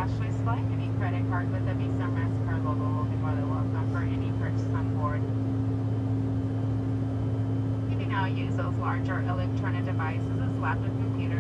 cashless swipe, any credit card with a Visa MasterCard logo will be more than welcome for any purchase on board. You can now use those larger electronic devices as laptop computers